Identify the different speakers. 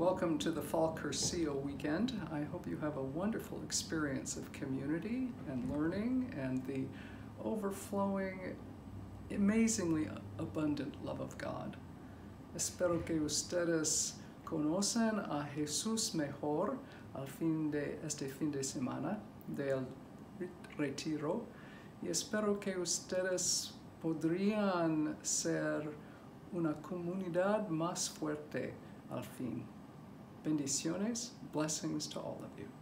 Speaker 1: Welcome to the Fall Cursillo weekend. I hope you have a wonderful experience of community and learning and the overflowing, amazingly abundant love of God. Espero que ustedes conocen a Jesús mejor al fin de este fin de semana del retiro y espero que ustedes podrían ser una comunidad más fuerte al fin. Bendiciones, blessings to all of you.